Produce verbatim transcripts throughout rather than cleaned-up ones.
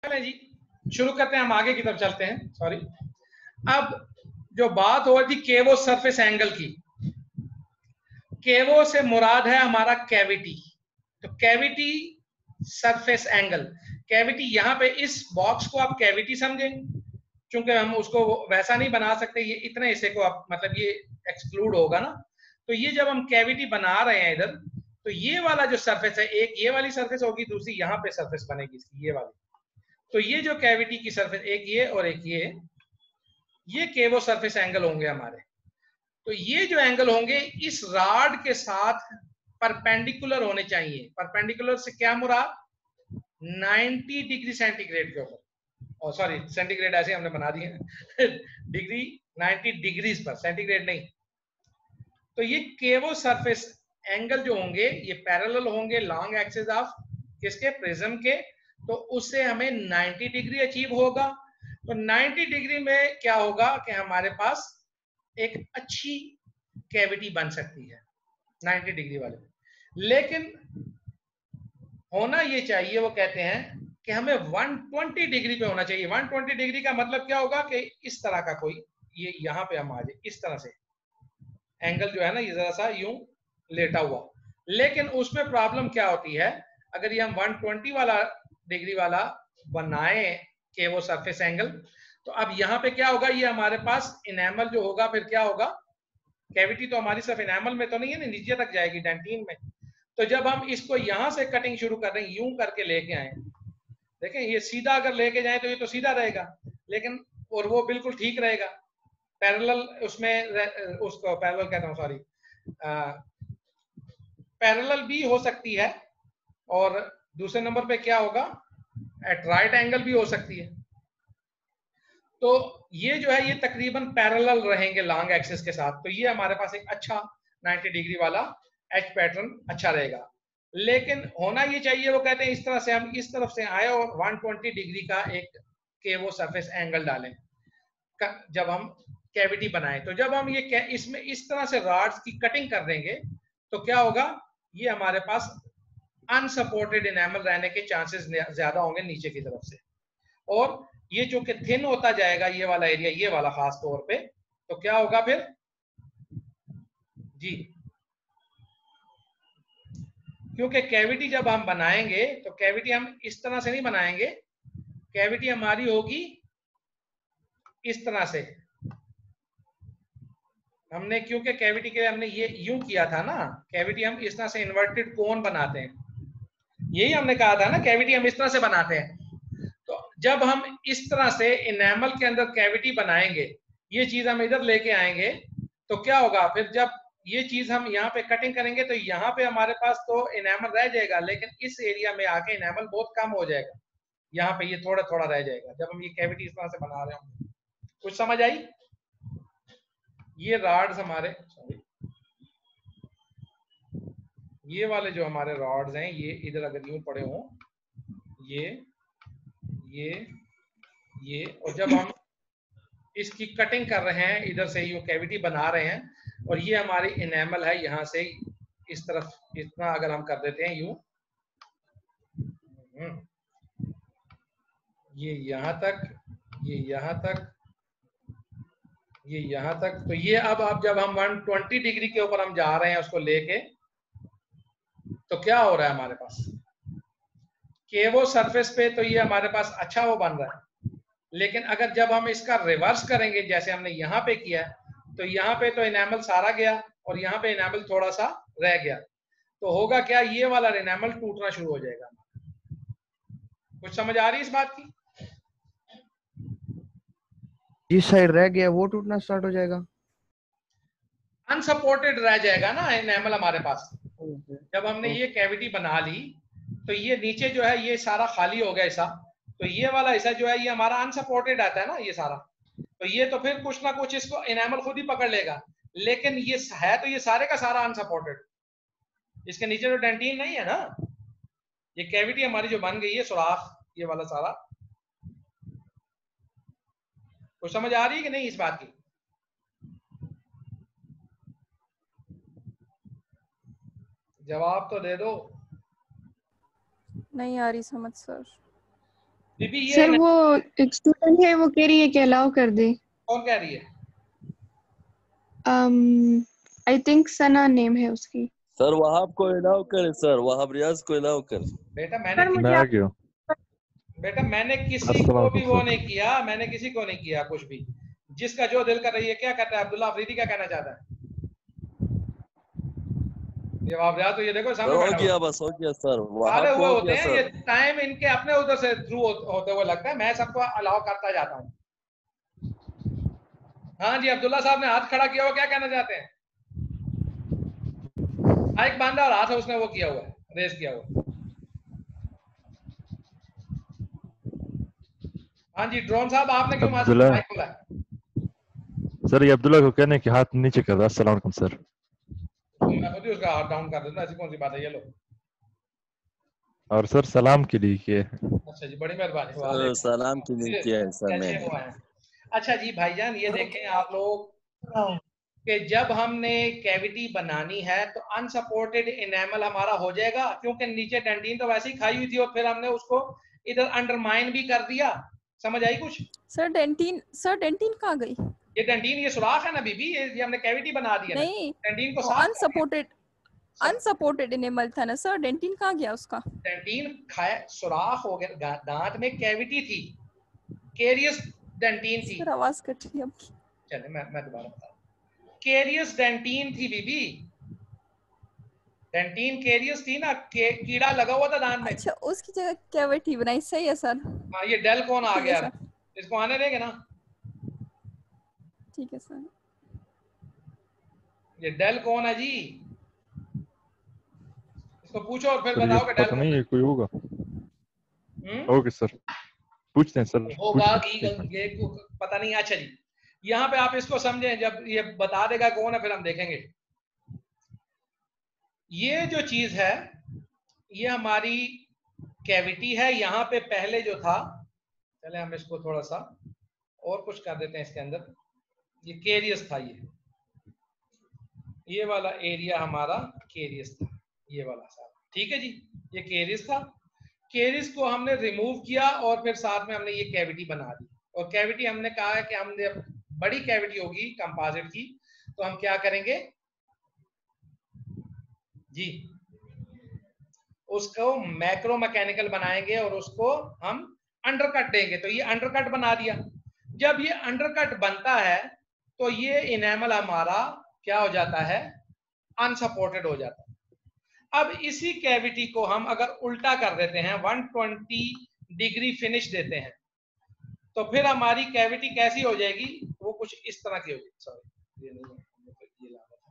चलें जी, शुरू करते हैं, हम आगे की तरफ चलते हैं। सॉरी, अब जो बात हो रही थी केवो सरफेस एंगल की, केवो से मुराद है हमारा कैविटी। तो कैविटी सरफेस एंगल, कैविटी यहां पे इस बॉक्स को आप कैविटी समझें, क्योंकि हम उसको वैसा नहीं बना सकते, ये इतने हिस्से को आप मतलब ये एक्सक्लूड होगा ना। तो ये जब हम कैविटी बना रहे हैं इधर, तो ये वाला जो सरफेस है, एक ये वाली सरफेस होगी, दूसरी यहाँ पे सरफेस बनेगी इसकी, ये वाली। तो ये जो कैविटी की सरफेस, एक ये और एक ये ये केवो सरफेस एंगल होंगे हमारे। तो ये जो एंगल होंगे इस रॉड के साथ परपेंडिकुलर होने चाहिए। परपेंडिकुलर से क्या मुराद, नब्बे डिग्री सेंटीग्रेड के ऊपर, और सॉरी सेंटीग्रेड ऐसे हमने बना दिए डिग्री, नब्बे डिग्रीज पर, सेंटीग्रेड नहीं। तो ये केवो सरफेस एंगल जो होंगे ये पैरेलल होंगे लॉन्ग एक्सिस ऑफ किसके, प्रिज्म के। तो उससे हमें नब्बे डिग्री अचीव होगा। तो नब्बे डिग्री में क्या होगा कि हमारे पास एक अच्छी कैविटी बन सकती है नब्बे डिग्री वाले। लेकिन होना ये चाहिए, वो कहते हैं कि हमें एक सौ बीस डिग्री पे होना चाहिए। एक सौ बीस डिग्री का मतलब क्या होगा कि इस तरह का कोई, ये यहां पे हम आ जाए, इस तरह से एंगल जो है ना, ये जरा सा यूं लेटा हुआ। लेकिन उसमें प्रॉब्लम क्या होती है, अगर ये हम एक सौ बीस वाला डिग्री वाला बनाए कि वो सरफेस एंगल, तो अब यहाँ पे क्या होगा, ये हमारे पास इनेमल जो होगा, फिर क्या होगा, कैविटी तो हमारी सिर्फ इनेमल में तो नहीं है ना, नीचे तक जाएगी डेंटिन में। तो जब हम इसको यहां से कटिंग शुरू कर रहे हैं, यूं करके लेके आए, देखें ये सीधा अगर लेके जाए तो ये तो सीधा रहेगा, लेकिन और वो बिल्कुल ठीक रहेगा, पैरेलल उसमें, उसको पैरेलल कहता हूँ, सॉरी, पैरेलल भी हो सकती है। और दूसरे नंबर पे क्या होगा, एट राइट एंगल भी हो सकती है। तो ये जो है ये तकरीबन पैरेलल रहेंगे लॉन्ग एक्सिस के साथ। तो ये हमारे पास एक अच्छा नब्बे डिग्री वाला एच पैटर्न अच्छा रहेगा। लेकिन होना ये चाहिए, वो कहते हैं इस तरह से हम इस तरफ से आए और एक सौ बीस डिग्री का एक के वो सरफेस एंगल डालें जब हम कैविटी बनाएं। तो जब हम ये इसमें इस तरह से रॉड्स की कटिंग कर देंगे तो क्या होगा, ये हमारे पास अनसपोर्टेड इनेमल रहने के चांसेस ज्यादा होंगे नीचे की तरफ से। और ये जो कि थिन होता जाएगा, ये वाला एरिया, ये वाला खास तौर पे, तो क्या होगा फिर जी, क्योंकि कैविटी जब हम बनाएंगे तो कैविटी हम इस तरह से नहीं बनाएंगे, कैविटी हमारी होगी इस तरह से। हमने क्योंकि कैविटी के लिए हमने ये यूं किया था ना, कैविटी हम इस तरह से इन्वर्टेड कोन बनाते हैं, यही हमने कहा था ना, कैविटी हम इस तरह से बनाते हैं। तो जब हम इस तरह से इनेमल के अंदर कैविटी बनाएंगे, ये चीज हम इधर लेके आएंगे, तो क्या होगा फिर, जब ये चीज हम यहाँ पे कटिंग करेंगे तो यहाँ पे हमारे पास तो इनेमल रह जाएगा, लेकिन इस एरिया में आके इनेमल बहुत कम हो जाएगा, यहाँ पे ये थोड़ा थोड़ा रह जाएगा जब हम ये कैविटी इस तरह से बना रहे होंगे। कुछ समझ आई? ये रॉड्स हमारे, सॉरी, ये वाले जो हमारे रॉड्स हैं, ये इधर अगर यूं पड़े हों, ये ये ये और जब हम इसकी कटिंग कर रहे हैं, इधर से यूं कैविटी बना रहे हैं, और ये हमारी इनेमल है, यहां से इस तरफ इतना अगर हम कर देते हैं यूं, ये यहां तक, ये यहां तक, ये यहां तक। तो ये अब अब जब हम एक सौ बीस डिग्री के ऊपर हम जा रहे हैं उसको लेके, तो क्या हो रहा है हमारे पास, केवो सरफेस पे तो ये हमारे पास अच्छा वो बन रहा है। लेकिन अगर जब हम इसका रिवर्स करेंगे जैसे हमने यहाँ पे किया, तो यहाँ पे तो इनेमल सारा गया और यहाँ पे इनेमल थोड़ा सा रह गया, तो होगा क्या, ये वाला इनेमल टूटना शुरू हो जाएगा। कुछ समझ आ रही है इस बात की? जिस साइड रह गया वो टूटना स्टार्ट हो जाएगा, अनसपोर्टेड रह जाएगा ना इनेमल हमारे पास। जब हमने ये कैविटी बना ली तो ये नीचे जो है ये सारा खाली हो गया हिस्सा, तो ये वाला हिस्सा जो है ये हमारा अनसपोर्टेड आता है ना ये सारा, तो ये तो फिर कुछ ना कुछ इसको इनेमल खुद ही पकड़ लेगा। लेकिन ये है तो ये सारे का सारा अनसपोर्टेड, इसके नीचे तो डेंटिन नहीं है ना, ये कैविटी हमारी जो बन गई है सुराख, ये वाला सारा। कुछ समझ आ रही है कि नहीं इस बात की? जवाब तो दे दो। नहीं आ रही समझ सर। बीबी ये सर वो एक स्टूडेंट है, वो कह रही है कि अलाउ कर दे। कौन कह रही है? आई थिंक सना नेम है उसकी। सर वहाब को अलाउ कर, सर वहाब रियाज को अलाउ कर। बेटा मैंने सर कि, मुझे मैं आ आप... गया। बेटा मैंने किसी अस्सलाम को भी वो वालेकुम नहीं किया, मैंने किसी को नहीं किया कुछ भी। जिसका जो दिल कर रही है। क्या कहता है अब्दुल्ला अफरीदी, क्या कहना चाहता है? ये आप तो ये देखो सर सामने हो बैठा गया, हुआ। बस हो गया सर, सारे वहाब हुए को हो होते गया हैं, ये सर। टाइम इनके अपने उधर से थ्रू होते हुए लगता है। मैं सबको अलाउ करता जाता हूँ। हाँ जी, अब्दुल्ला साहब ने हाथ खड़ा किया हुआ, क्या कहना चाहते हैं? माइक बांधा और हाथ उसने वो किया हुआ है, रेस किया हुआ। हाँ जी ड्रोन साहब, आपने क्यों अब्दुल्ला माइक खोला? सर, ये अब्दुल्ला को कहने कि हाथ नीचे कर रहा। अस्सलाम वालेकुम सर। मैं खुद ही उसका हाथ डाउन कर देता, ऐसी कौन सी बात है? ये लो। और सर सलाम के लिए किए। अच्छा जी, बड़ी मेहरबानी। सर सलाम के लिए किया है सर कैसे मैंने। हुआ है? अच्छा जी भाईजान, ये देखें आप लोग कि जब हमने कैविटी बनानी है तो अनसपोर्टेड इनेमल हमारा हो जाएगा, क्योंकि नीचे डेंटिन तो वैसे ही खाई हुई थी और फिर हमने उसको इधर अंडरमाइन भी कर दिया। समझ आई कुछ? सर डेंटिन, सर डेंटिन कहाँ गई? ये डेंटिन, ये सुराख है ना बीबी, ये, ये हमने कैविटी बना दी है ना। नहीं, डेंटिन को वो साफ अनसपोर्टेड अनसपोर्टेड इनेमल था ना सर, डेंटिन कहाँ गया उसका? डेंटिन खाया, सुराख हो गया, दांत में कैविटी थी, केरियस डेंटिन थी। सर आवाज कट रही है आपकी। चले मैं मैं दोबारा बता रहा हूं। केरियस डेंटिन थी बीबी, डेंटिन केरियस थी ना, के, कीड़ा लगा हुआ था दांत में। अच्छा, उसकी जगह कैविटी बनाई, सही है सर। हाँ, ये डेल कौन आ ठीक है गया? सर, इसको आने देंगे ना? ठीक है सर। ये डेल कौन है जी? इसको पूछो और फिर सर ये बताओ कि डेल पता कौन नहीं है। है, कोई होगा। हम्म? ओके सर, पूछते हैं सर। होगा पूछते कि हैं। ये को- पता नहीं। अच्छा जी, यहाँ पे आप इसको समझें, जब ये बता देगा कौन है फिर हम देखेंगे। ये जो चीज है ये हमारी कैविटी है। यहाँ पे पहले जो था, चले हम इसको थोड़ा सा और कुछ कर देते हैं इसके अंदर। ये केरियस था, ये ये वाला एरिया हमारा केरियस था, ये वाला सारा। ठीक है जी, ये केरियस था। केरियस को हमने रिमूव किया और फिर साथ में हमने ये कैविटी बना दी। और कैविटी हमने कहा है कि हमने बड़ी कैविटी होगी कंपोजिट की, तो हम क्या करेंगे जी, उसको मैक्रो मैकेनिकल बनाएंगे और उसको हम अंडरकट देंगे। तो ये अंडरकट बना दिया। जब ये अंडरकट बनता है तो ये इनेमल हमारा क्या हो जाता है? अनसपोर्टेड हो जाता है। अब इसी कैविटी को हम अगर उल्टा कर देते हैं, एक सौ बीस डिग्री फिनिश देते हैं, तो फिर हमारी कैविटी कैसी हो जाएगी? वो कुछ इस तरह की हो जाएगी। सॉरी, ये नहीं है, ये ला रहा था।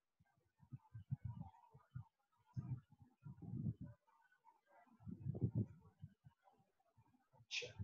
अच्छा,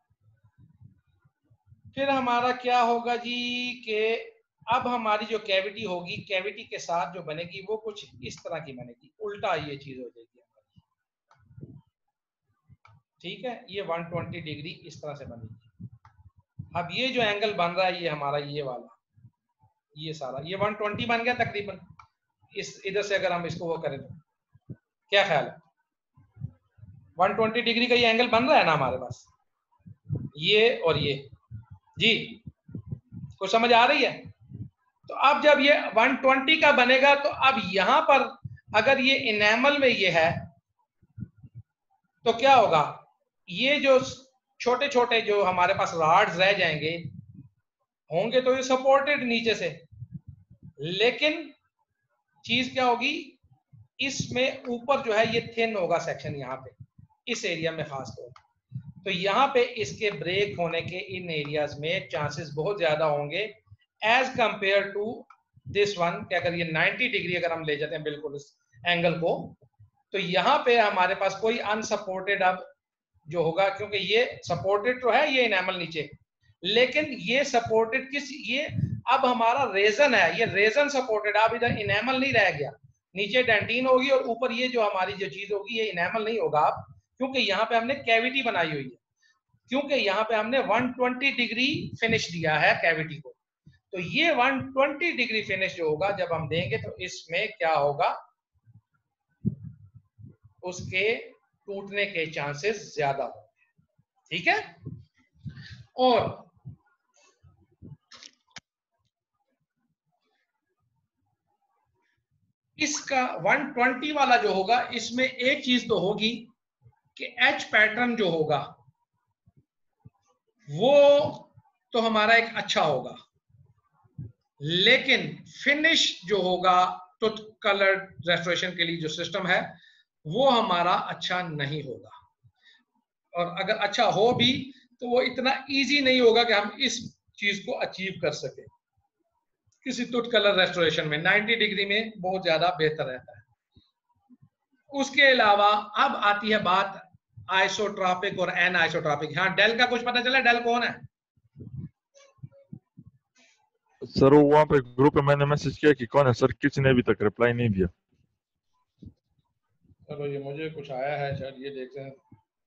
फिर हमारा क्या होगा जी कि अब हमारी जो कैविटी होगी, कैविटी के साथ जो बनेगी वो कुछ इस तरह की बनेगी, उल्टा ये चीज हो जाएगी हमारी। ठीक है, ये एक सौ बीस डिग्री इस तरह से बनेगी। अब ये जो एंगल बन रहा है ये हमारा ये वाला, ये सारा ये एक सौ बीस बन गया तकरीबन। इस इधर से अगर हम इसको वो करें तो क्या ख्याल है? एक सौ बीस डिग्री का ये एंगल बन रहा है ना हमारे पास, ये और ये जी, कुछ समझ आ रही है? तो अब जब ये एक सौ बीस का बनेगा तो अब यहां पर अगर ये इनेमल में ये है तो क्या होगा? ये जो छोटे छोटे जो हमारे पास रॉड्स रह जाएंगे होंगे तो ये सपोर्टेड नीचे से, लेकिन चीज क्या होगी? इसमें ऊपर जो है ये थिन होगा सेक्शन, यहाँ पे इस एरिया में खास तौर पर। तो यहाँ पे इसके ब्रेक होने के इन एरियाज में चांसेस बहुत ज्यादा होंगे as compare to this one. कि अगर ये नब्बे डिग्री अगर हम ले जाते हैं बिल्कुल इस एंगल को, तो यहाँ पे हमारे पास कोई अनसपोर्टेड अब जो होगा, क्योंकि ये सपोर्टेड तो है ये इनेमल नीचे, लेकिन ये सपोर्टेड किस, ये अब हमारा रेजन है, ये रेजन सपोर्टेड। अब इधर इनेमल नहीं रह गया, नीचे डेंटिन होगी और ऊपर ये जो हमारी जो चीज होगी ये इनेमल नहीं होगा अब, क्योंकि यहाँ पे हमने कैविटी बनाई हुई है, क्योंकि यहाँ पे हमने एक सौ बीस डिग्री फिनिश दिया है कैविटी को। तो ये एक सौ बीस डिग्री फिनिश जो होगा जब हम देंगे तो इसमें क्या होगा? उसके टूटने के चांसेस ज्यादा होंगे। ठीक है। और इसका वन ट्वेंटी वाला जो होगा, इसमें एक चीज तो होगी कि एच पैटर्न जो होगा वो तो हमारा एक अच्छा होगा, लेकिन फिनिश जो होगा तो कलर रेस्टोरेशन के लिए जो सिस्टम है वो हमारा अच्छा नहीं होगा। और अगर अच्छा हो भी तो वो इतना इजी नहीं होगा कि हम इस चीज को अचीव कर सके किसी तुट कलर रेस्टोरेशन में। नाइंटी डिग्री में बहुत ज्यादा बेहतर रहता है। उसके अलावा अब आती है बात आइसोट्रॉपिक और एन आइसोट्रॉपिक। हाँ, डेल का कुछ पता चला? डेल कौन है? सर वो वहाँ पे ग्रुप में मैंने मैसेज किया कि कौन है सर, किसी ने अभी तक रिप्लाई नहीं दिया। चलो ये मुझे कुछ आया है, शायद ये देखते हैं।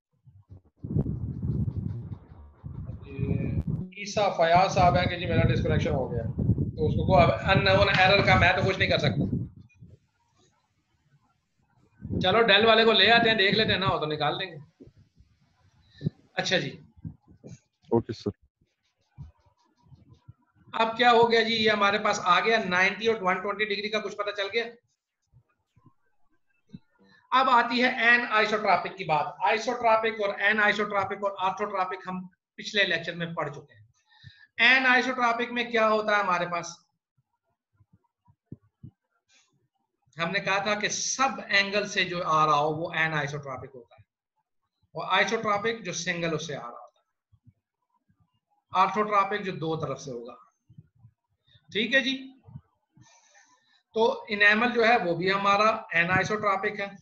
ये ईसा फयाज साहब है कि जी मेरा डिस्कनेक्शन हो गया, तो उसको को अननोन एरर का मैं तो कुछ नहीं कर सकता। चलो डेल वाले को ले आते हैं, देख लेते हैं, ना हो तो निकाल देंगे। अच्छा जी, ओके सर। अब क्या हो गया जी, ये हमारे पास आ गया नाइंटी और वन ट्वेंटी डिग्री का कुछ पता चल गया। अब आती है एन आइसोट्रॉपिक की बात। आइसोट्रॉपिक और एन आइसोट्रॉपिक और ऑर्थोट्रॉपिक हम पिछले लेक्चर में पढ़ चुके हैं। एन आइसोट्रॉपिक में क्या होता है हमारे पास, हमने कहा था कि सब एंगल से जो आ रहा हो वो एन आइसोट्रॉपिक होता है, और आइसोट्रॉपिक जो सिंगल उससे आ रहा होता है, ऑर्थोट्रॉपिक जो दो तरफ से होगा। ठीक है जी। तो इनेमल जो है वो भी हमारा एन आइसोट्रॉपिक है।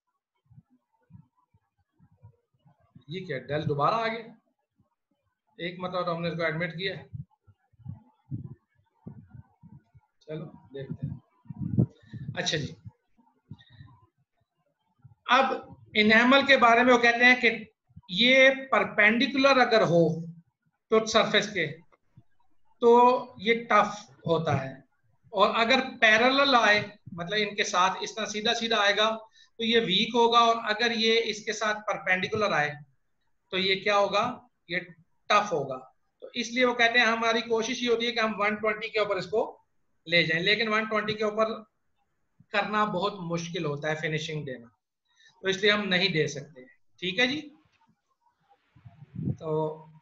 ये क्या डेल दोबारा आ गया? एक मतलब तो हमने इसको एडमिट किया। चलो देखते हैं। अच्छा जी, अब इनेमल के बारे में वो कहते हैं कि ये परपेंडिकुलर अगर हो तो सरफेस के तो ये टफ होता है, और अगर पैरेलल आए मतलब इनके साथ इस तरह सीधा सीधा आएगा तो ये वीक होगा, और अगर ये इसके साथ परपेंडिकुलर आए तो ये क्या होगा, ये टफ होगा। तो इसलिए वो कहते हैं हमारी कोशिश ये होती है कि हम वन ट्वेंटी के ऊपर इसको ले जाएं, लेकिन वन ट्वेंटी के ऊपर करना बहुत मुश्किल होता है फिनिशिंग देना, तो इसलिए हम नहीं दे सकते। ठीक है जी। तो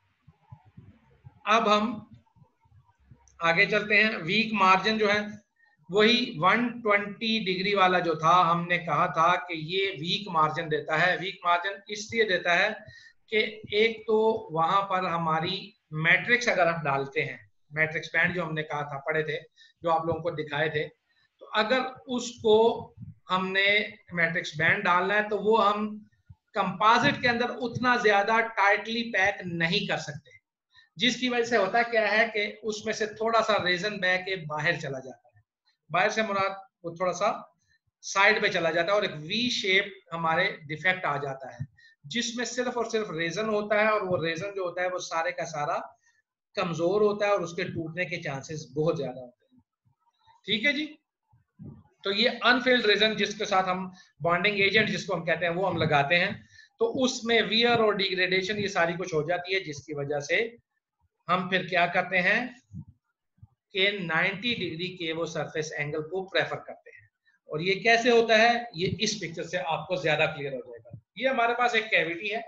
अब हम आगे चलते हैं। वीक मार्जिन जो है वही वन ट्वेंटी डिग्री वाला जो था, हमने कहा था कि ये वीक मार्जिन देता है। वीक मार्जिन इसलिए देता है कि एक तो वहां पर हमारी मैट्रिक्स अगर हम डालते हैं, मैट्रिक्स बैंड जो हमने कहा था, पढ़े थे, जो आप लोगों को दिखाए थे, तो अगर उसको हमने मैट्रिक्स बैंड डालना है तो वो हम कंपोजिट के अंदर उतना ज्यादा टाइटली पैक नहीं कर सकते, जिसकी वजह से होता क्या है कि उसमें से थोड़ा सा रेजन बह के बाहर चला जाता है। बाहर से मुराद वो थोड़ा सा साइड पे चला जाता है और एक वी शेप हमारे डिफेक्ट आ जाता है, जिसमें सिर्फ और सिर्फ रेजन होता है, और वो रेजन जो होता है वो सारे का सारा कमजोर होता है और उसके टूटने के चांसेस बहुत ज्यादा होते हैं। ठीक है जी। तो ये अनफिल्ड रेजन जिसके साथ हम बॉन्डिंग एजेंट जिसको हम कहते हैं वो हम लगाते हैं, तो उसमें वियर और डिग्रेडेशन ये सारी कुछ हो जाती है, जिसकी वजह से हम फिर क्या करते हैं कि नाइंटी डिग्री के वो सरफेस एंगल को प्रेफर करते हैं। और ये कैसे होता है, ये इस पिक्चर से आपको ज्यादा क्लियर हो जाएगा। ये हमारे पास एक कैविटी है,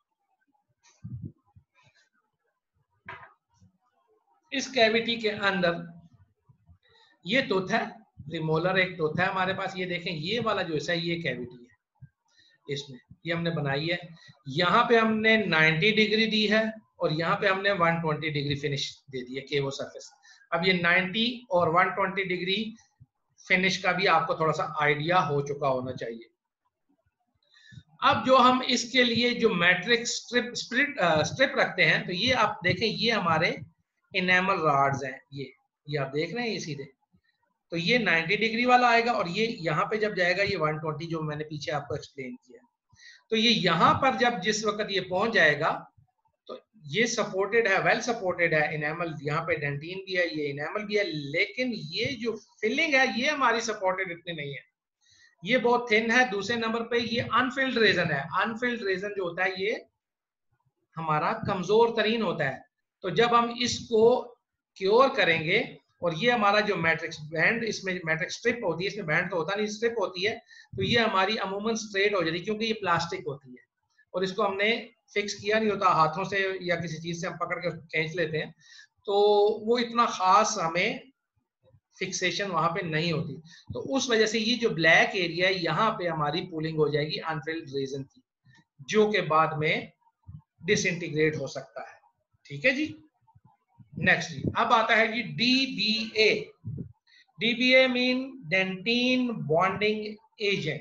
इस कैविटी के अंदर ये टूथ है, प्रीमोलर एक टूथ है हमारे पास। ये देखें, ये वाला जो है ये कैविटी है, इसमें ये हमने बनाई है। यहाँ पे हमने नाइंटी डिग्री दी है और यहाँ पे हमने वन ट्वेंटी डिग्री फिनिश दे दी है केवो सरफेस। अब ये नाइंटी और वन ट्वेंटी डिग्री फिनिश का भी आपको थोड़ा सा आइडिया हो चुका होना चाहिए। अब जो हम इसके लिए जो मैट्रिक्स स्ट्रिप स्प्रिट स्ट्रिप रखते हैं, तो ये आप देखें, ये हमारे इनेमल रॉड्स हैं, ये ये आप देख रहे हैं ये सीधे, तो ये नाइंटी डिग्री वाला आएगा, और ये यहाँ पे जब जाएगा ये वन ट्वेंटी, जो मैंने पीछे आपको एक्सप्लेन किया। तो ये यहाँ पर जब जिस वक्त ये पहुंच जाएगा तो ये सपोर्टेड है, वेल सपोर्टेड है, इनेमल यहाँ पे डेंटिन भी है, ये इनेमल भी है, लेकिन ये जो फिलिंग है ये हमारी सपोर्टेड इतनी नहीं है, ये बहुत थिन है। दूसरे नंबर पे ये अनफिल्ड रेजन है। अनफिल्ड रेजन जो होता है ये हमारा कमजोर तरीन होता है। तो जब हम इसको क्योर करेंगे और ये हमारा जो मैट्रिक्स बैंड, इसमें मैट्रिक्स स्ट्रिप होती है, इसमें बैंड तो होता नहीं, स्ट्रिप होती है, तो ये हमारी अमूमन स्ट्रेट हो जाती है क्योंकि ये प्लास्टिक होती है और इसको हमने फिक्स किया नहीं होता, हाथों से या किसी चीज से हम पकड़ के खींच लेते हैं, तो वो इतना खास हमें फिक्सेशन वहां पे नहीं होती। तो उस वजह से ये जो ब्लैक एरिया है यहाँ पे हमारी पूलिंग हो जाएगी अनफिल्ड रेजन की, जो के बाद में डिसइंटीग्रेट हो सकता है। ठीक है जी। नेक्स्ट जी, अब आता है जी DBA. DBA mean dentine bonding agent.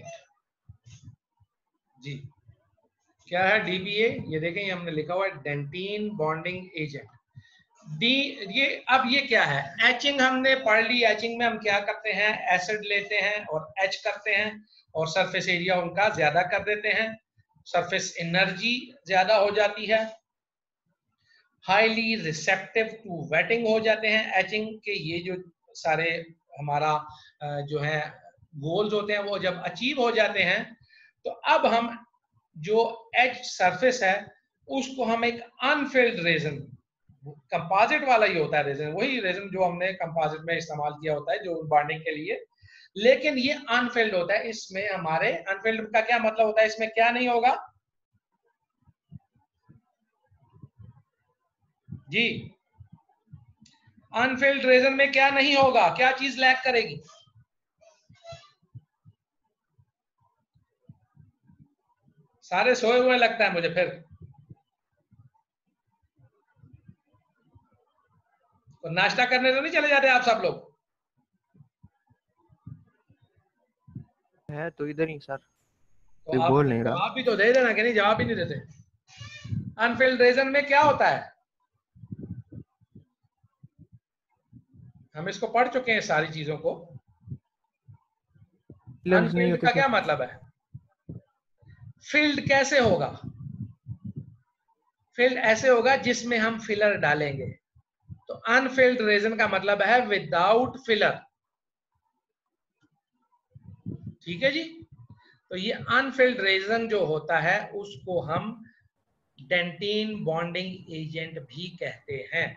जी क्या है डीबीए? ये देखें, ये हमने लिखा हुआ है डेंटीन बॉन्डिंग एजेंट। डी ये अब ये क्या है? एचिंग हमने पढ़ ली। एचिंग में हम क्या करते हैं? एसिड लेते हैं और एच करते हैं और सरफेस एरिया उनका ज्यादा कर देते हैं, सरफेस एनर्जी ज्यादा हो जाती है, हाईली रिसेप्टिव टू वेटिंग हो जाते हैं। एचिंग के ये जो सारे हमारा जो है गोल्स होते हैं वो जब अचीव हो जाते हैं, तो अब हम जो एच सरफेस है उसको हम एक अनफिल्ड रेजन, कंपोजिट वाला ही होता है रेजन, वही रेजन जो हमने कंपोजिट में इस्तेमाल किया होता है जो बॉन्डिंग के लिए, लेकिन ये अनफिल्ड होता है। इसमें हमारे अनफिल्ड का क्या मतलब होता है? इसमें क्या नहीं होगा जी? अनफिल्ड रेजन में क्या नहीं होगा? क्या चीज लैक करेगी? सारे सोए हुए लगता है मुझे। फिर तो नाश्ता करने तो नहीं चले जाते आप सब लोग? है तो इधर ही सर, तो कोई आप बोल नहीं रहा। जवाब भी तो दे देना कि नहीं, जवाब ही नहीं देते। अनफिल्ड रीजन में क्या होता है? हम इसको पढ़ चुके हैं सारी चीजों को। फिलर्स नहीं अनफिल्ड होते का सर। क्या मतलब है? फिल्ड कैसे होगा? फिल्ड ऐसे होगा जिसमें हम फिलर डालेंगे। तो अनफिल्ड रीजन का मतलब है विदाउट फिलर। ठीक है जी। तो ये अनफिल्ड रीजन जो होता है उसको हम डेंटीन बॉन्डिंग एजेंट भी कहते हैं।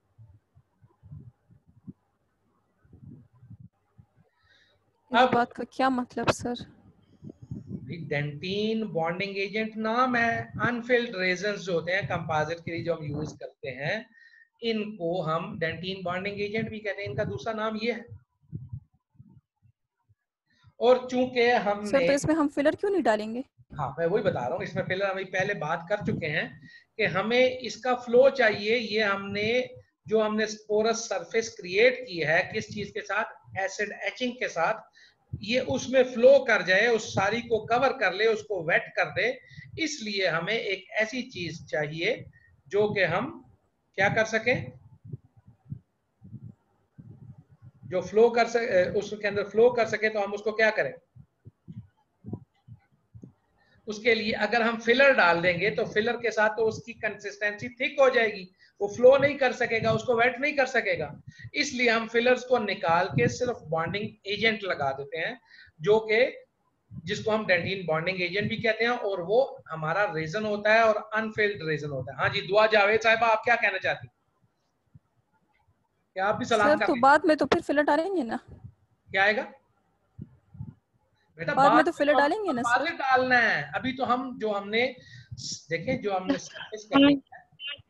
इस अब बात का क्या मतलब सर? डेंटीन बॉन्डिंग एजेंट नाम है। अनफिल्ड रेजन्स जो होते हैं कंपोजिट के लिए जो हम यूज करते हैं, इनको हम डेंटीन बॉन्डिंग एजेंट भी कहते हैं। इनका दूसरा नाम ये है। और चूंकि सर हमने, तो इसमें हम फिलर क्यों नहीं डालेंगे? हाँ मैं वही बता रहा हूँ, इसमें फिलर हम पहले बात कर चुके हैं कि हमें इसका फ्लो चाहिए। ये हमने जो हमने पोरस सरफेस क्रिएट की है किस चीज के साथ? एसिड एचिंग के साथ। ये उसमें फ्लो कर जाए, उस सारी को कवर कर ले, उसको वेट कर दे। इसलिए हमें एक ऐसी चीज चाहिए जो कि हम क्या कर सके, जो फ्लो कर सके, उसके अंदर फ्लो कर सके। तो हम उसको क्या करें? उसके लिए अगर हम फिलर डाल देंगे तो फिलर के साथ तो उसकी कंसिस्टेंसी थिक हो जाएगी, वो फ्लो नहीं कर सकेगा, उसको वेट नहीं कर सकेगा। इसलिए हम फिलर्स को निकाल के सिर्फ बॉन्डिंग एजेंट लगा देते हैं, जो कि जिसको हम डेंटीन बॉन्डिंग एजेंट भी कहते हैं, और वो हमारा रीजन होता है और अनफिल्ड रीजन होता है। हाँ जी, दुआ जावेद साहिबा, आप क्या कहना चाहती हैं? क्या आप भी सलाम सर कर तो लीजिए। बाद में तो फिर फिलर डालेंगे ना? क्या आएगा बेटा? बाद में तो तो फिलर हम डालेंगे ना सर? कंपोजिट डालना है। अभी तो हम जो हमने देखे, जो हमने सरफेस करनी है।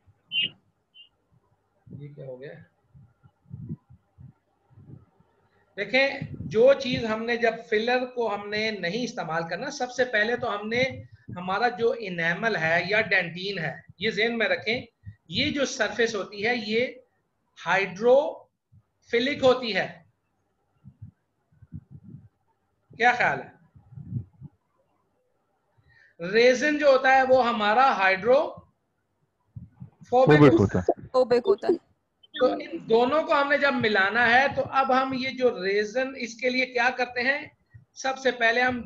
ये क्या हो गया? देखें, जो चीज हमने जब फिलर को हमने नहीं इस्तेमाल करना, सबसे पहले तो हमने हमारा जो इनेमल है या डेंटीन है, ये ज़हन में रखें, ये जो सरफेस होती है ये हाइड्रोफिलिक होती है। क्या ख्याल है? रेजिन जो होता है वो हमारा हाइड्रोफोबिक फोबिक होता है। होता है। ओबेक होता है। तो इन दोनों को हमने जब मिलाना है, तो अब हम ये जो रेजन, इसके लिए क्या करते हैं? सबसे पहले हम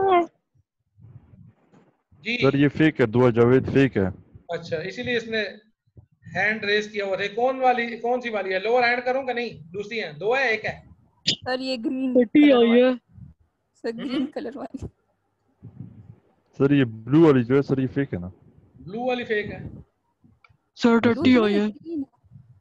जी, सर ये फेक है, दुआ जावेद फेक है। अच्छा, इसीलिए इसने हैंड रेज किया हुआ है। कौन वाली, कौन सी वाली है? लोअर हैंड करूं कि नहीं? दूसरी है, दो है, एक है। सर ये ग्रीन पट्टी कलर आई वाली, है। सर ग्रीन कलर वाली। सर ये ब्लू वाली जो है सर ये फेक है ना? ब्लू वाली फेक है। सर दूध टट्टी आई में है green है।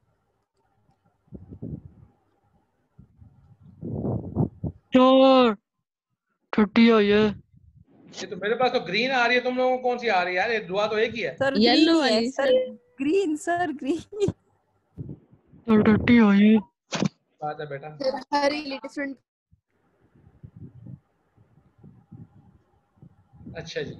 सर टट्टी आई है ये तो मेरे पास तो ग्रीन आ रही है, तुम लोगों को कौन सी आ रही है यार? ये दुआ तो एक ही है। सर येलो ग्रीन ही है वाली sir, sir. Green sir green. Sir टट्टी आई है बात है बेटा। हरी डिफरेंट। अच्छा जी,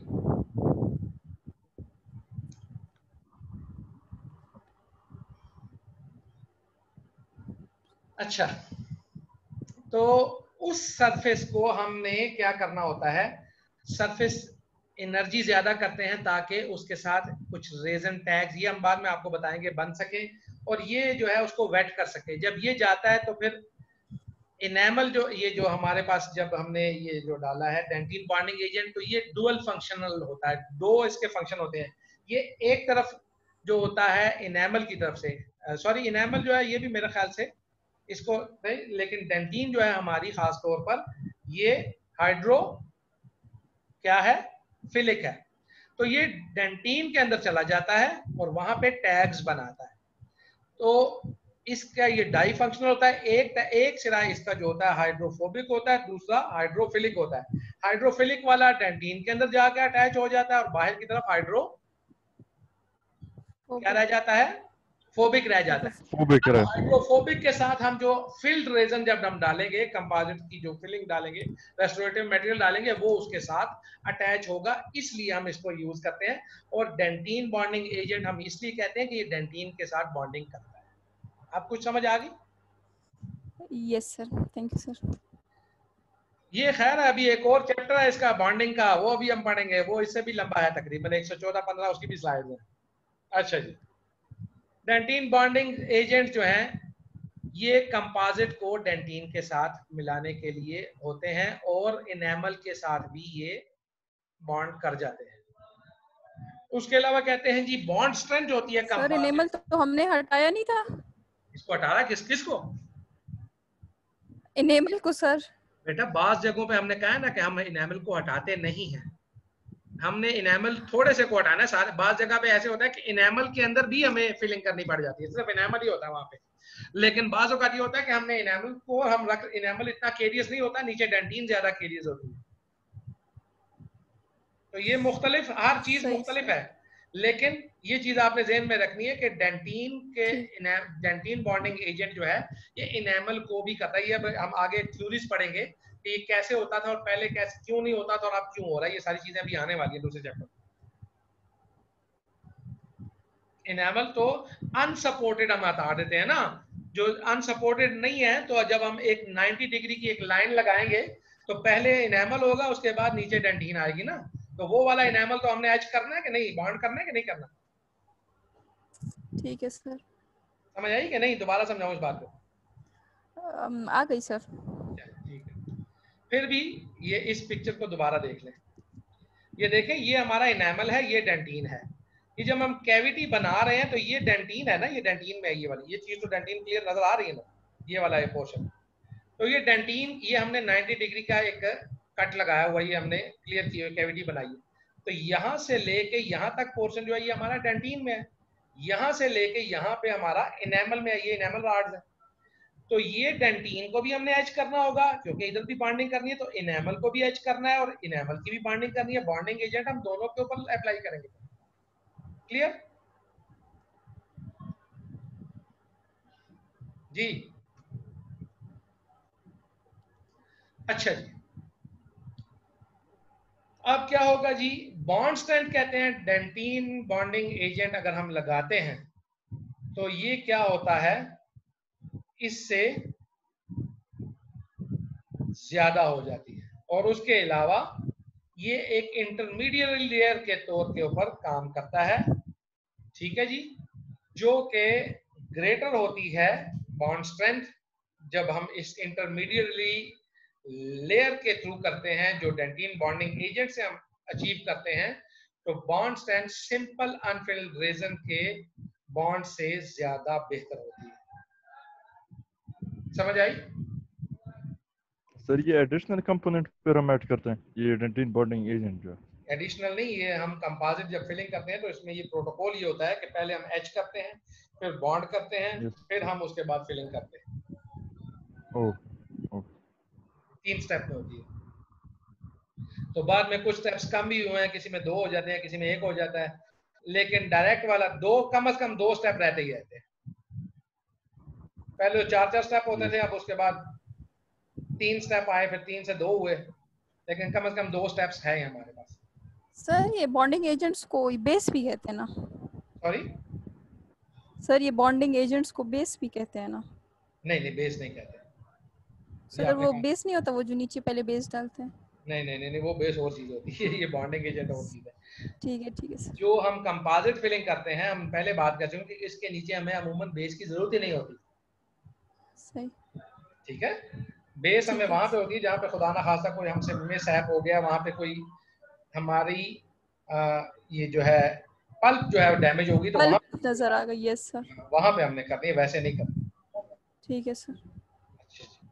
अच्छा, तो उस सरफेस को हमने क्या करना होता है, सरफेस एनर्जी ज्यादा करते हैं ताकि उसके साथ कुछ रेजन टैग्स, ये हम बाद में आपको बताएंगे, बन सके और ये जो है उसको वेट कर सके। जब ये जाता है तो फिर इनेमल जो ये जो हमारे पास जब हमने ये जो डाला है डेंटिन बॉन्डिंग एजेंट, तो ये डुअल फंक्शनल होता है, दो इसके फंक्शन होते हैं। ये एक तरफ जो होता है इनेमल की तरफ से, सॉरी इनेमल जो है ये भी मेरे ख्याल से इसको नहीं, लेकिन डेंटिन जो है हमारी खास तौर पर ये हाइड्रो क्या है, फिलिक है। तो ये डेंटिन के अंदर चला जाता है और वहां पे टैग्स बनाता है। तो इसका ये डाई फंक्शनल होता है। एक एक सिरा इसका जो होता है हाइड्रोफोबिक होता है, दूसरा हाइड्रोफिलिक होता है। हाइड्रोफिलिक वाला डेंटिन के अंदर जाकर अटैच हो जाता है और बाहर की तरफ हाइड्रो क्या रह जाता है, फोबिक रह जाता है। फोबिक अब रहे। हाइड्रोफोबिक के साथ हम जो फिल्ड रेजन जब हम डालेंगे, कंपोजिट की जो फिलिंग डालेंगे, रेस्टोरेटिव मटेरियल डालेंगे, वो उसके साथ अटैच होगा, इसलिए हम इसको यूज करते हैं। और डेंटिन बॉन्डिंग एजेंट हम इसलिए कहते हैं कि ये डेंटिन के साथ बॉन्डिंग करता है। आप कुछ समझ आ गई? Yes sir, thank you sir. ये खैर अभी एक और चैप्टर है इसका बॉन्डिंग का, वो भी हम पढ़ेंगे, वो इससे भी लंबा है, तकरीबन एक सौ चौदह पंद्रह उसकी भी स्लाइड है। अच्छा जी, डेंटिन बॉन्डिंग एजेंट जो हैं ये कंपोजिट को डेंटिन के साथ मिलाने के लिए होते हैं और इनेमल के साथ भी ये बॉन्ड कर जाते हैं। उसके अलावा कहते हैं जी बॉन्ड स्ट्रेंथ होती है सर इनेमल कंपोजिट। तो हमने हटाया नहीं था। इसको हटा रहा है, किस किस को? इनेमल को सर। बेटा बास जगहों पे हमने कहा है ना कि हम इनेमल को हटाते नहीं हैं, हमने इनेमल थोड़े से को हटाना है। सारे बास जगह पे ऐसे होता है कि इनेमल के अंदर भी हमें फिलिंग करनी पड़ जाती है, सिर्फ इनेमल ही होता है वहां पे। लेकिन बास का ये होता है कि हमने इनेमल को हम रख, इनेमल इतना केरियस नहीं होता, नीचे डेंटिन ज्यादा केरियस होती है। तो ये मुख्तलिफ, हर चीज मुख्तलिफ है, लेकिन ये चीज आपने ज़हन में रखनी है कि डेंटिन के डेंटिन बॉन्डिंग एजेंट जो है ये इनेमल को भी करता है। ये अब हम आगे थ्योरीज पढ़ेंगे कि ये कैसे होता था और पहले कैसे क्यों नहीं होता था और अब क्यों हो रहा है, ये सारी चीजें अभी आने वाली है दूसरे चैप्टर। इनेमल तो अनसपोर्टेड हम हटा देते हैं ना, जो अनसपोर्टेड नहीं है, तो जब हम एक नब्बे डिग्री की एक लाइन लगाएंगे तो पहले इनेमल होगा, उसके बाद नीचे डेंटिन आएगी ना, तो वो वाला इनेमल तो हमने एच करना है कि नहीं, बॉन्ड करना है कि नहीं करना? ठीक है सर। समझ आई कि नहीं? दोबारा समझाऊं इस बात को? um, आ गई सर। ठीक है, फिर भी ये इस पिक्चर को दोबारा देख लें। ये देखें, ये हमारा इनेमल है, ये डेंटिन है। ये जब हम कैविटी बना रहे हैं तो ये डेंटिन है ना, ये डेंटिन में है, ये वाली ये चीज तो डेंटिन क्लियर नजर आ रही है ना, ये वाला ये पोर्शन। तो ये डेंटिन, ये हमने नब्बे डिग्री का एक कट लगाया हुआ, ये हमने क्लियर की हुई कैविटी बनाई है। तो यहाँ से लेके यहाँ तक पोर्शन जो है ये हमारा डेंटिन में है, यहाँ से लेके यहाँ पे हमारा इनेमल में है, ये इनेमल रॉड्स है। तो ये डेंटिन को भी हमने एच करना होगा क्योंकि इधर भी बॉन्डिंग करनी है, तो इनेमल को भी एच करना है और इनेमल की भी बॉन्डिंग करनी है। बॉन्डिंग एजेंट हम दोनों के ऊपर अप्लाई करेंगे। क्लियर जी? अच्छा जी, अब क्या होगा जी, बॉन्ड स्ट्रेंथ कहते हैं डेंटिन बॉन्डिंग एजेंट अगर हम लगाते हैं तो ये क्या होता है, इससे ज्यादा हो जाती है। और उसके अलावा ये एक इंटरमीडिएट लेयर के तौर के ऊपर काम करता है, ठीक है जी, जो कि ग्रेटर होती है बॉन्ड स्ट्रेंथ जब हम इस इंटरमीडिएटली लेयर के थ्रू करते हैं, जो डेंटिन बॉन्डिंग एजेंट से हम अचीव करते हैं, तो bond strength simple unfilled resin के बॉन्ड से ज्यादा बेहतर होती है। समझ आई? सर ये एडिशनल कंपोनेंट पर हम ऐड करते हैं, ये डेंटिन बॉन्डिंग एजेंट जो है। एडिशनल नहीं, ये हम कंपोजिट जब फिलिंग करते हैं तो इसमें ये प्रोटोकॉल ये होता है कि पहले हम एच करते हैं, फिर बॉन्ड करते हैं, Yes. फिर हम उसके बाद फिलिंग करते हैं। Oh. Oh. तीन स्टेप में होती है। तो बाद में कुछ स्टेप्स कम भी हुए हैं, किसी में दो हो जाते हैं, किसी में एक हो जाता है, लेकिन डायरेक्ट वाला दो कम से कम दो स्टेप रहते ही रहते हैं। पहले तो चार चार स्टेप होते थे, अब उसके बाद तीन स्टेप आए, फिर तीन से दो हुए, लेकिन कम से कम दो स्टेप्स हैं हमारे पास। सर ये बॉन्डिंग एजेंट्स को बेस भी कहते हैं ना? सॉरी सर ये बॉन्डिंग एजेंट्स को बेस भी कहते हैं ना? नहीं नहीं, बेस नहीं कहते। सर आपने वो कहा- बेस नहीं होता, वो जो नीचे पहले बेस डालते हैं? नहीं नहीं नहीं नहीं, वो बेस और चीज होती है, ये बॉन्डिंग एजेंट और चीज है। ठीक है ठीक है सर। जो हम कंपोजिट फिलिंग करते हैं, हम पहले बात करते हैं कि इसके नीचे हमें अमूमन बेस की जरूरत ही नहीं होती। सही। ठीक है, बेस हमें ठीक है। वहां पे होती है जहाँ पे खुदा ना खासा कोई हमसे मिस हैप हो गया, वहां पे कोई हमारी आ, ये जो है पल्प जो है डैमेज होगी, तो वहां पल्प नजर आ गई। Yes sir. वहां पे हमने करनी है, वैसे नहीं करनी। ठीक है सर। अच्छा जी।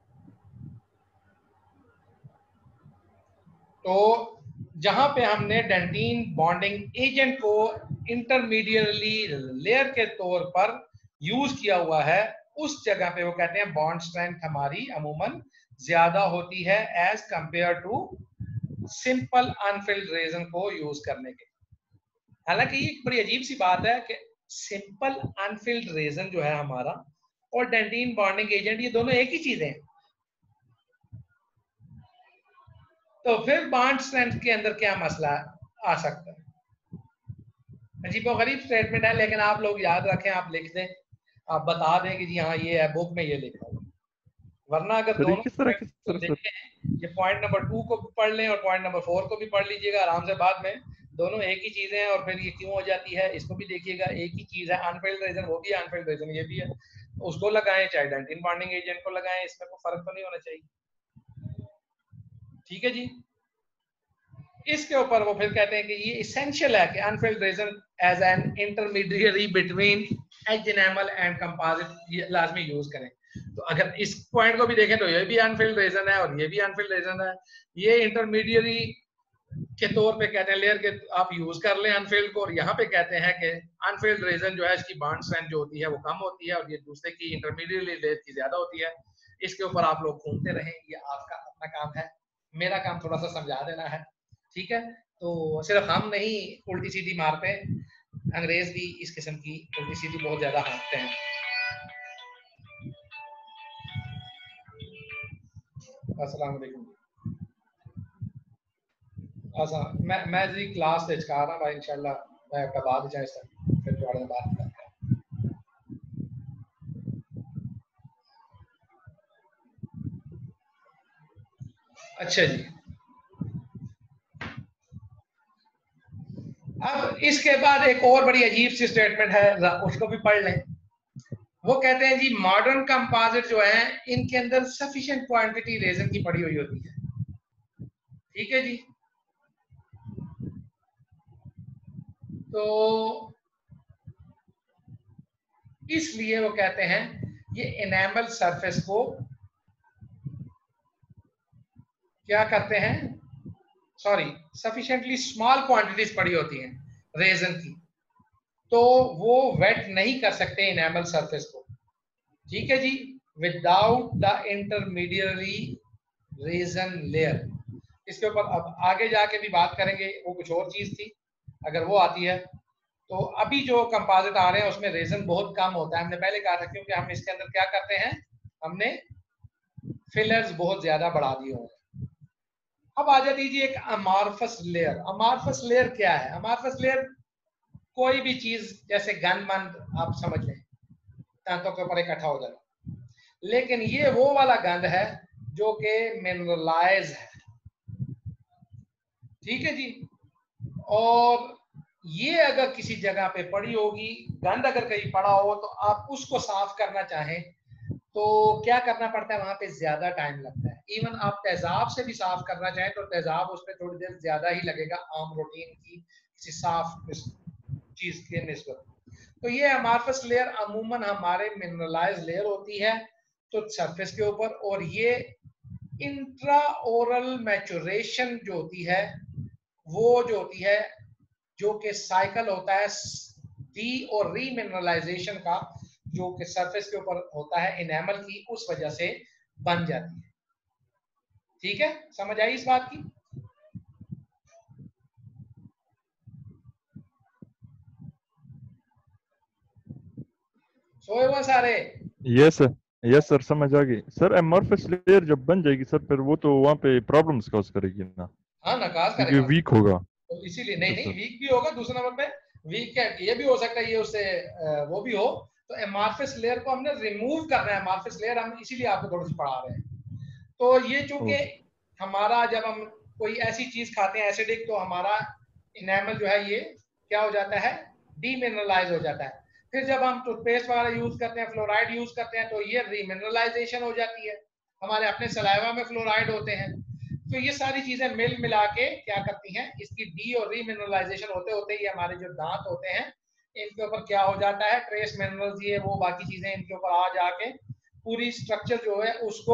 तो जहां पे हमने डेंटीन बॉन्डिंग एजेंट को इंटरमीडिएटली लेयर के तौर पर यूज किया हुआ है, उस जगह पे वो कहते हैं बॉन्ड स्ट्रेंथ हमारी अमूमन ज्यादा होती है as compare to simple unfilled resin को यूज करने के। हालांकि ये एक बड़ी अजीब सी बात है कि सिंपल अनफिल्ड रेजन जो है हमारा और डेंटीन बॉन्डिंग एजेंट, ये दोनों एक ही चीजें हैं। तो फिर बॉन्ड स्ट्रेंथ के अंदर क्या मसला आ सकता है? अजीबोगरीब स्टेटमेंट है, लेकिन आप लोग याद रखें, आप लिख दें, आप बता दें कि जी हाँ ये है, बुक में ये लिखा हुआ। वरना अगर सर ये दोनों किस तरह point किस को तरह सर देखें, ये पॉइंट नंबर टू को भी पढ़ लें और पॉइंट नंबर फोर को भी पढ़ लीजिएगा आराम से बाद में, दोनों एक ही चीजें हैं। और फिर ये क्यों हो जाती है इसको भी देखिएगा, एक ही चीज है, अनफिल्ड रीजन वो भी है, अनफिल्ड रीजन ये भी है। उसको लगाएं चाहे डेंटीन बॉन्डिंग एजेंट को लगाएं, इसमें कोई फर्क तो नहीं होना चाहिए। ठीक है जी। इसके ऊपर वो फिर कहते हैं कि ये इसेंशियल है कि unfilled resin as an intermediary between as enamel and composite ये लाजमी यूज करें। तो अगर इस पॉइंट को भी देखें तो ये भी अनफिल्ड रीजन है और ये भी अनफिल्ड रीजन है। ये इंटरमीडिएरी के तौर पे कहते हैं लेयर के आप यूज कर लें अनफिल्ड को, और यहाँ पे कहते हैं कि अनफिल्ड रीजन जो है इसकी बॉन्ड स्ट्रेंथ जो होती है वो कम होती है और ये दूसरे की इंटरमीडिएटली लेयर की ज्यादा होती है। इसके ऊपर आप लोग घूमते रहें, ये आपका अपना काम है, मेरा काम थोड़ा सा समझा देना है। ठीक है, तो सिर्फ हम नहीं उल्टी सीधी मारते, अंग्रेज भी इस किस्म की उल्टी सीधी बहुत ज्यादा हाँकते हैं। अस्सलाम वालेकुम। अच्छा, मैं मैं जी क्लास से चका रहा भाई, इंशाल्लाह मैं आपका बाद जाए सर फिर थोड़ा बात करते हैं। अच्छा जी, अब इसके बाद एक और बड़ी अजीब सी स्टेटमेंट है, उसको भी पढ़ लें। वो कहते हैं जी मॉडर्न कंपोजिट जो है इनके अंदर सफिशिएंट क्वांटिटी रेजन की पड़ी हुई होती है। ठीक है जी। तो इसलिए वो कहते हैं ये एनामल सरफेस को क्या करते हैं, सॉरी सफिशिएंटली स्मॉल क्वांटिटीज पड़ी होती हैं रेजन की, तो वो वेट नहीं कर सकते एनामल सरफेस को। ठीक है जी, without the intermediary resin layer. इसके ऊपर अब आगे जाके भी बात करेंगे, वो कुछ और चीज थी, अगर वो आती है। तो अभी जो कंपोजिट आ रहे हैं उसमें रेजन बहुत कम होता है, हमने पहले कहा था, क्योंकि हम इसके अंदर क्या करते हैं, हमने फिलर्स बहुत ज्यादा बढ़ा दिए होंगे। अब आ जाती है एक अमार्फस लेयर। अमार्फस लेयर क्या है? अमार्फस लेयर कोई भी चीज जैसे गन मन आप समझ लें, दांतों के ऊपर इकट्ठा हो जाना, लेकिन ये वो वाला गंध है जो कि मिनरलाइज है। ठीक है जी। और ये अगर किसी जगह पे पड़ी होगी, गंद अगर कहीं पड़ा हो, तो आप उसको साफ करना चाहें तो क्या करना पड़ता है, वहां पे ज्यादा टाइम लगता है। इवन आप तेजाब से भी साफ करना चाहें तो तेजाब उस पर थोड़ी देर ज्यादा ही लगेगा आम रूटीन की किसी साफ चीज के निस्बत। तो ये अमार्फस लेयर अमूमन हमारे मिनरलाइज लेयर होती है तो सरफेस के ऊपर, और ये इंट्रा ओरल मैचुरेशन जो होती है वो जो होती है जो कि साइकिल होता है डी और रीमिनरलाइजेशन का, जो कि सरफेस के ऊपर होता है इनेमल की, उस वजह से बन जाती है। ठीक है, समझ आई इस बात की? सोए हुए सारे? यस सर, यस सर, समझ आ गई सर। एमॉर्फस लेयर जब बन जाएगी सर, फिर वो तो वहाँ पे प्रॉब्लम्स कॉज करेगी ना, हाँ, नकाज क्योंकि करेगा, वीक होगा। तो इसीलिए नहीं Yes, नहीं sir. वीक भी होगा। दूसरे नंबर पे वीक क्या, ये भी हो सकता है ये उससे अ, वो भी हो। तो एमार्फिस लेयर को हमने रिमूव करना है। एमार्फिस लेयर हम इसीलिए आपको थोड़ी सी पढ़ा रहे हैं। तो ये चूंकि हमारा जब हम कोई ऐसी चीज खाते हैं एसिडिक, तो हमारा इनेमल जो है ये क्या हो जाता है, डीमिनरलाइज हो जाता है। फिर जब हम टूथपेस्ट वगैरह यूज करते हैं, फ्लोराइड यूज करते हैं, तो ये रीमिनरलाइजेशन हो जाती है। हमारे अपने सलाइवा में फ्लोराइड होते हैं। तो ये सारी चीजें मिल मिला के क्या करती हैं, इसकी डी और रीमिनरलाइजेशन होते होते ये हमारे जो दांत होते हैं इनके ऊपर क्या हो जाता है, ट्रेस मिनरल्स ये वो बाकी चीजें इनके ऊपर आ जाके पूरी स्ट्रक्चर जो है उसको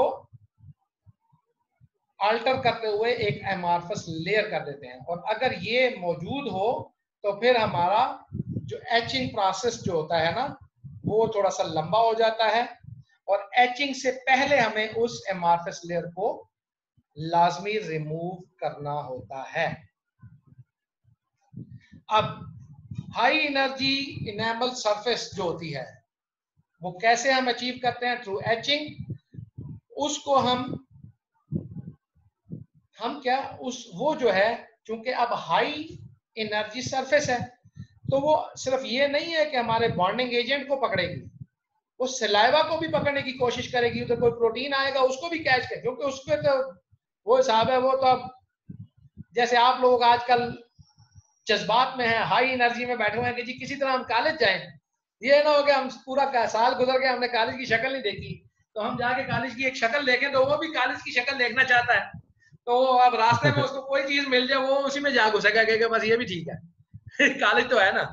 अल्टर करते हुए एक एमार्फस लेयर कर देते हैं। और अगर ये मौजूद हो तो फिर हमारा जो एचिंग प्रोसेस जो होता है ना, वो थोड़ा सा लंबा हो जाता है। और एचिंग से पहले हमें उस एमार्फस लेयर को लाजमी रिमूव करना होता है। अब हाई एनर्जी इनेमल सरफेस जो होती है वो कैसे हम अचीव करते हैं, थ्रू एचिंग। उसको हम हम क्या उस वो जो है, चूंकि अब हाई एनर्जी सरफेस है, तो वो सिर्फ ये नहीं है कि हमारे बॉन्डिंग एजेंट को पकड़ेगी, वो सलाइवा को भी पकड़ने की कोशिश करेगी। तो कोई प्रोटीन आएगा उसको भी कैच करे, क्योंकि उसके तो वो हिसाब है, वो तो अब जैसे आप लोग आजकल जज्बात में हैं, हाई एनर्जी में बैठे हुए हैं कि जी किसी तरह हम कॉलेज जाएं। ये ना हो कि हम पूरा साल गुजर गया हमने कॉलेज की शक्ल नहीं देखी, तो हम जाके कॉलेज की एक शक्ल देखें, तो वो भी कॉलेज की शक्ल देखना चाहता है। तो अब रास्ते में उसको कोई चीज मिल जाए वो उसी में जा घुसेगा कि बस ये भी ठीक है कॉलेज तो है ना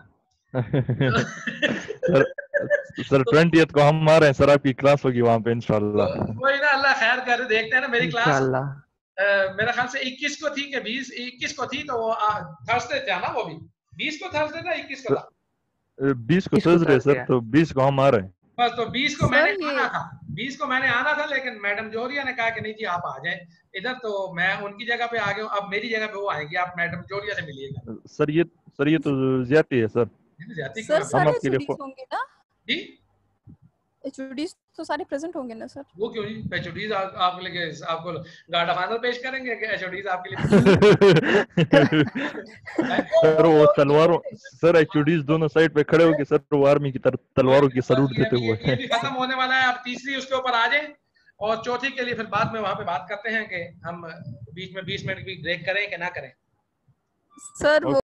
सर सर ट्वेंटियथ को हम आ रहे हैं सर, आपकी क्लास होगी वहाँ पे इंशाल्लाह। तो वही ना, अल्लाह खैर करे, देखते हैं ना। मेरी क्लास इंशाल्लाह। मेरे ख्याल से इक्कीस को थी कि बीस, इक्कीस को थी, तो वो थर्सडे था ना, वो भी बीस को थर्सडे था, इक्कीस को था, बीस को इसको थर्सडे Thursday सर, है। तो बीस को हम आ रहे हैं। बस। तो बीस को सर, मैंने ये- आना था, बीस को मैंने आना था, लेकिन मैडम जोरिया ने कहा कि नहीं जी आप आ जाएं इधर, तो मैं उनकी जगह पे आ गया हूं। अब मेरी जगह पे वो आएंगे, आप मैडम जोरिया से मिलिएगा। सर ये सर ये तो ज्यादती है सर। जाती सर क्यों है? सारे आपके लिए एचओडीज होंगे ना? जी एचओडीज तो सारे प्रेजेंट होंगे ना सर? वो क्यों नहीं, एचओडीज आप, आपके लिए आपको गार्ड ऑफ ऑनर पेश करेंगे कि एचओडीज आपके लिए सर वो तलवारों, सर एचओडीज दोनों साइड पे खड़े होके सर वो आर्मी की तरफ तलवारों की सलूट ये देते भी, ये, हुए। ये भी खत्म होने वाला है। अब तीसरी उसके ऊपर आ जाए, और चौथी के लिए फिर बाद में वहां पे बात करते हैं कि हम बीच में बीस मिनट की ब्रेक करें कि ना करें। सर वो